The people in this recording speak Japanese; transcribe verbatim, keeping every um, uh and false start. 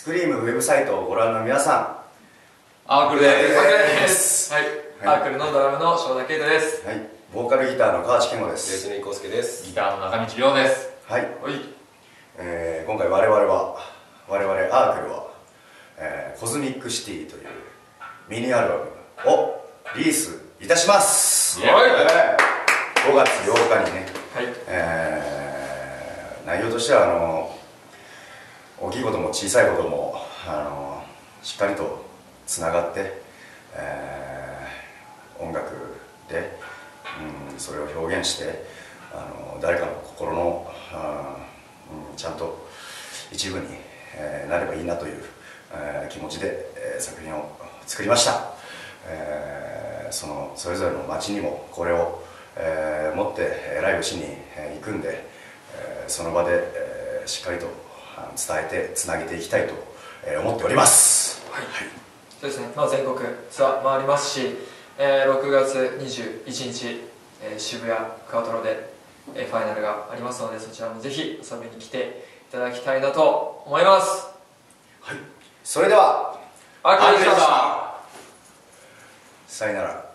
スクリームウェブサイトをご覧の皆さん、アークルです。 アークルです。はい、アークルのドラムの正田圭太です。 ん、はい、ボーカルギターの川内健吾です。 ベースの井康介です。 ギターの中道亮です。 はい、 はい、 えー、今回我々は我々アークルは、えー、コズミックシティというミニアルバムをリリースいたします。 はい、 えー、ごがつようかにね、 はい、 えー、内容としてはあの大きいことも小さいこともあのしっかりとつながって、えー、音楽で、うん、それを表現してあの誰かの心の、うん、ちゃんと一部に、えー、なればいいなという、えー、気持ちで、えー、作品を作りました。えー、そのそれぞれの街にもこれを、えー、持ってライブしに行くんで、えー、その場で、えー、しっかりと伝えてつなげていきたいと思っております。 はい、はい、そうですね、まあ、全国ツアー回りますし、えー、ろくがつにじゅういちにち、えー、渋谷クワトロで、えー、ファイナルがありますので、そちらもぜひ遊びに来ていただきたいなと思います。 はい、それではアークルでした。 さよなら。